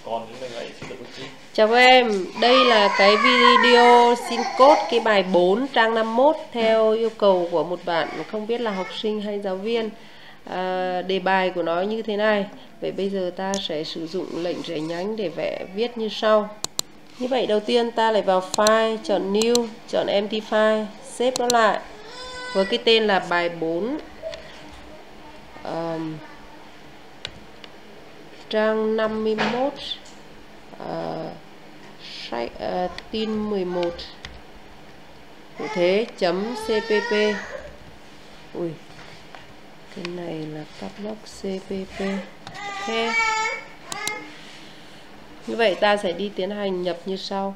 Chào em, đây là cái video xin code cái bài 4 trang 51 theo yêu cầu của một bạn, không biết là học sinh hay giáo viên. Đề bài của nó như thế này. Vậy bây giờ ta sẽ sử dụng lệnh rẽ nhánh để vẽ viết như sau. Như vậy đầu tiên ta lại vào file, chọn new, chọn empty file, xếp nó lại với cái tên là bài 4 trang 51 tin 11 cụ thế .cpp. Ui, cái này là caps cpp. Ok, như vậy ta sẽ đi tiến hành nhập như sau.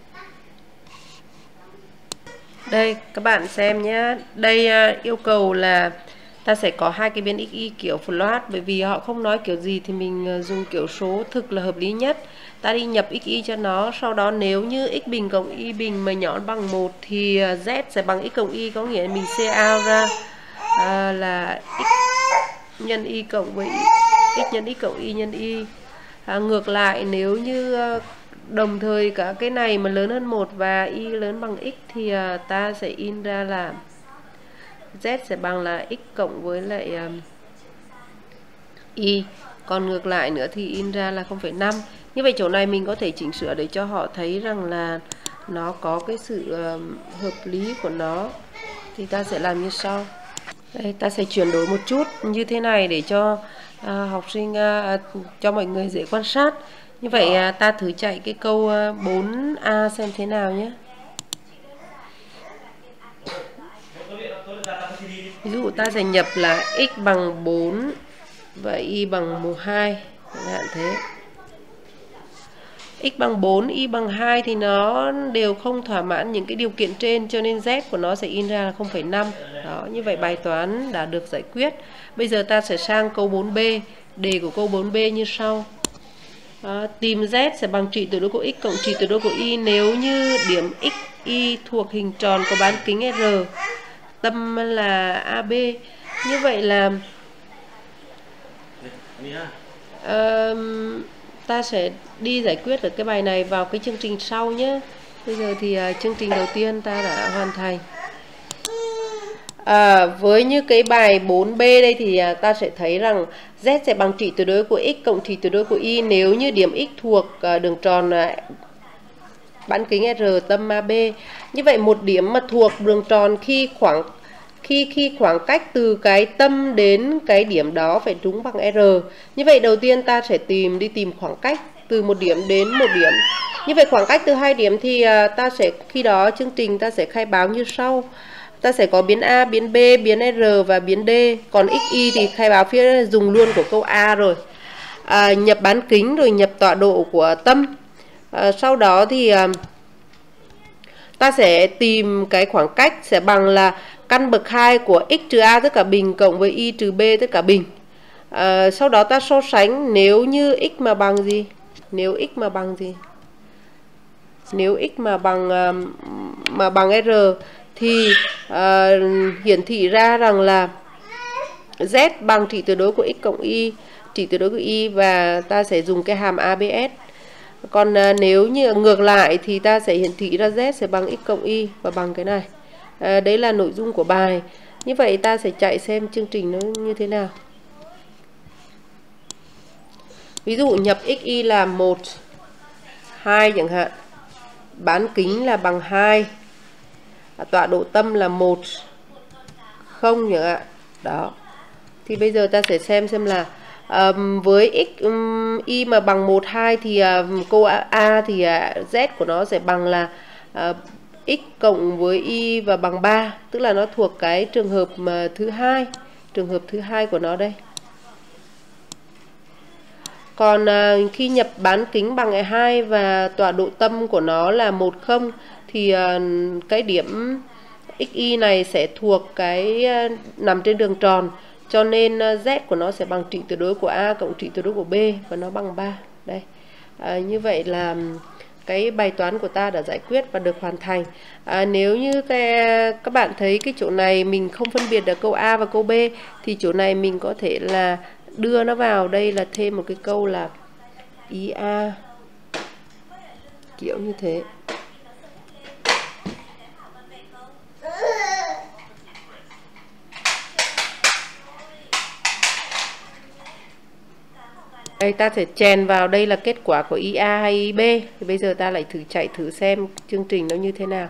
Đây các bạn xem nhé, đây yêu cầu là ta sẽ có hai cái biến xy kiểu float, bởi vì họ không nói kiểu gì thì mình dùng kiểu số thực là hợp lý nhất. Ta đi nhập xy cho nó, sau đó nếu như x bình cộng y bình mà nhỏ bằng 1 thì z sẽ bằng x cộng y, có nghĩa là mình C out ra là x nhân y cộng với x nhân x cộng y nhân y. Ngược lại, nếu như đồng thời cả cái này mà lớn hơn 1 và y lớn bằng x thì ta sẽ in ra là z sẽ bằng là x cộng với lại y. Còn ngược lại nữa thì in ra là 0,5. Như vậy chỗ này mình có thể chỉnh sửa để cho họ thấy rằng là nó có cái sự hợp lý của nó. Thì ta sẽ làm như sau. Đây, ta sẽ chuyển đổi một chút như thế này để cho học sinh, cho mọi người dễ quan sát. Như vậy ta thử chạy cái câu 4A xem thế nào nhé. Ví dụ ta sẽ nhập là x bằng 4 và y bằng 2, chẳng hạn thế. X bằng 4, y bằng 2 thì nó đều không thỏa mãn những cái điều kiện trên, cho nên z của nó sẽ in ra là 0,5. Đó, như vậy bài toán đã được giải quyết. Bây giờ ta sẽ sang câu 4B. Đề của câu 4B như sau. Tìm z sẽ bằng trị tuyệt đối của x cộng trị tuyệt đối của y nếu như điểm x, y thuộc hình tròn có bán kính R, tâm là AB. Như vậy là ta sẽ đi giải quyết được cái bài này vào cái chương trình sau nhé. Bây giờ thì chương trình đầu tiên ta đã hoàn thành. Với như cái bài 4B đây thì ta sẽ thấy rằng z sẽ bằng trị tuyệt đối của x cộng trị tuyệt đối của y nếu như điểm x thuộc đường tròn bán kính R tâm AB. Như vậy một điểm mà thuộc đường tròn khi khoảng cách từ cái tâm đến cái điểm đó phải trúng bằng R. Như vậy đầu tiên ta sẽ đi tìm khoảng cách từ một điểm đến một điểm. Như vậy khoảng cách từ hai điểm thì ta sẽ, khi đó chương trình ta sẽ khai báo như sau. Ta sẽ có biến A, biến B, biến R và biến D. Còn XY thì khai báo phía dùng luôn của câu A rồi. Nhập bán kính rồi nhập tọa độ của tâm. Sau đó thì ta sẽ tìm cái khoảng cách sẽ bằng là căn bậc 2 của x trừ A tất cả bình cộng với y trừ B tất cả bình. Sau đó ta so sánh nếu như x mà bằng gì? Nếu x mà bằng R thì hiển thị ra rằng là z bằng trị tuyệt đối của x cộng y, trị tuyệt đối của y, và ta sẽ dùng cái hàm ABS. Còn nếu như ngược lại thì ta sẽ hiển thị ra z sẽ bằng x cộng y và bằng cái này. Đấy là nội dung của bài. Như vậy ta sẽ chạy xem chương trình nó như thế nào. Ví dụ nhập xy là 1, 2 chẳng hạn. Bán kính là bằng 2. Tọa độ tâm là 1, 0 chẳng hạn. Đó. Thì bây giờ ta sẽ xem là với x y mà bằng 1, 2 thì câu A thì z của nó sẽ bằng là x cộng với y và bằng 3, tức là nó thuộc cái trường hợp thứ hai của nó đây. Còn khi nhập bán kính bằng 2 và tọa độ tâm của nó là 10 thì cái điểm xy này sẽ thuộc cái nằm trên đường tròn, cho nên z của nó sẽ bằng trị tuyệt đối của A cộng trị tuyệt đối của B và nó bằng 3. Đây. Như vậy là cái bài toán của ta đã giải quyết và được hoàn thành. Nếu như các bạn thấy cái chỗ này mình không phân biệt được câu A và câu B thì chỗ này mình có thể là đưa nó vào đây là thêm một cái câu là IA, kiểu như thế. Đây ta sẽ chèn vào, đây là kết quả của IA hay IB. Thì bây giờ ta lại chạy thử xem chương trình nó như thế nào.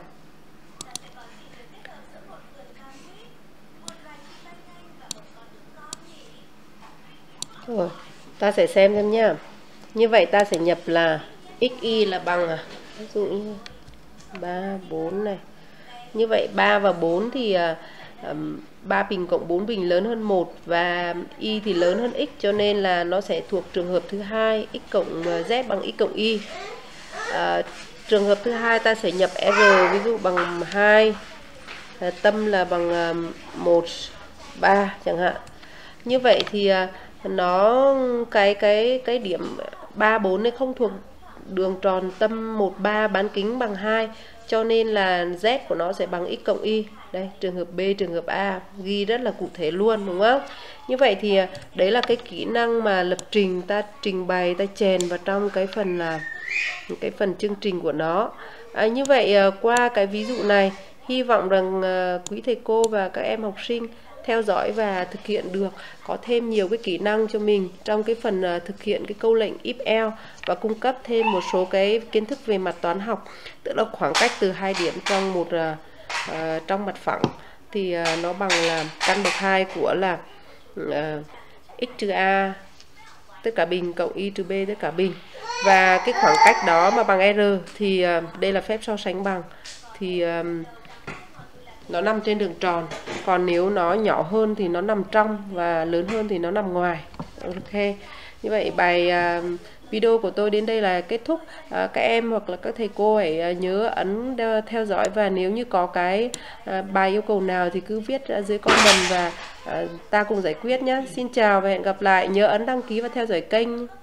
Rồi, ta sẽ xem nhá. Như vậy ta sẽ nhập là xy là bằng ví dụ như 3, 4 này. Như vậy 3 và 4 thì 3 bình cộng 4 bình lớn hơn 1 và y thì lớn hơn x, cho nên là nó sẽ thuộc trường hợp thứ hai, x cộng z bằng x cộng y. Trường hợp thứ hai ta sẽ nhập r ví dụ bằng 2, tâm là bằng 1, 3 chẳng hạn. Như vậy thì nó cái điểm 3, 4 này không thuộc đường tròn tâm 1, 3 bán kính bằng 2, cho nên là z của nó sẽ bằng x cộng y. Đây, trường hợp B, trường hợp A ghi rất là cụ thể luôn, đúng không? Như vậy thì đấy là cái kỹ năng mà lập trình, ta trình bày, ta chèn vào trong cái phần chương trình của nó. Như vậy qua cái ví dụ này, hy vọng rằng quý thầy cô và các em học sinh theo dõi và thực hiện được, có thêm nhiều cái kỹ năng cho mình trong cái phần thực hiện cái câu lệnh if else, và cung cấp thêm một số cái kiến thức về mặt toán học, tức là khoảng cách từ 2 điểm trong trong mặt phẳng thì nó bằng là căn bậc 2 của là x trừ a tất cả bình cộng y trừ b tất cả bình, và cái khoảng cách đó mà bằng r thì đây là phép so sánh bằng, thì nó nằm trên đường tròn, còn nếu nó nhỏ hơn thì nó nằm trong và lớn hơn thì nó nằm ngoài. Ok, như vậy bài video của tôi đến đây là kết thúc. Các em hoặc là các thầy cô hãy nhớ ấn theo dõi, và nếu như có cái bài yêu cầu nào thì cứ viết dưới comment và ta cùng giải quyết nhé. Xin chào và hẹn gặp lại. Nhớ ấn đăng ký và theo dõi kênh.